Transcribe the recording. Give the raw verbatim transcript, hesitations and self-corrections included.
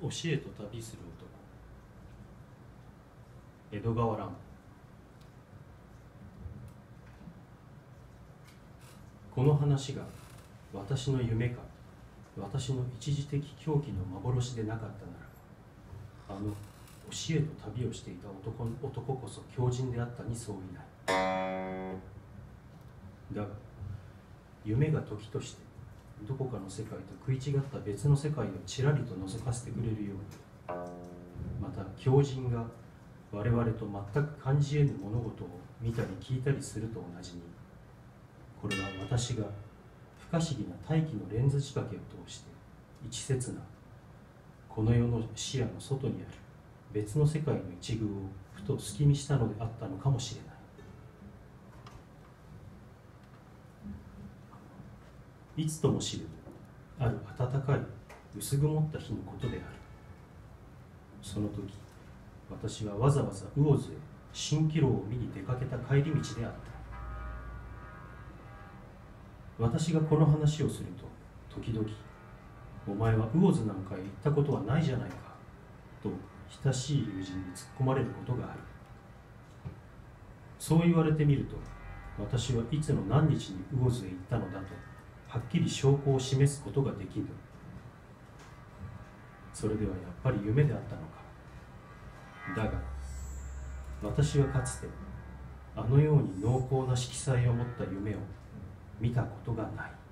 教えと旅する男。江戸川乱歩。この話が私の夢か私の一時的狂気の幻でなかったなら、あの教えと旅をしていた 男, 男こそ狂人であったに相違ない。だが夢が時としてどこかの世界と食い違った別の世界をちらりと覗かせてくれるように、また狂人が我々と全く感じ得ぬ物事を見たり聞いたりすると同じに、これは私が不可思議な大気のレンズ仕掛けを通して一節なこの世の視野の外にある別の世界の一遇をふと隙見したのであったのかもしれない。いつとも知るある暖かい薄曇った日のことである。その時私はわざわざ魚津へ蜃気楼を見に出かけた帰り道であった。私がこの話をすると時々「お前は魚津なんかへ行ったことはないじゃないか」と親しい友人に突っ込まれることがある。そう言われてみると私はいつの何日に魚津へ行ったのだとはっきり証拠を示すことができぬ。それではやっぱり夢であったのか。だが私はかつてあのように濃厚な色彩を持った夢を見たことがない。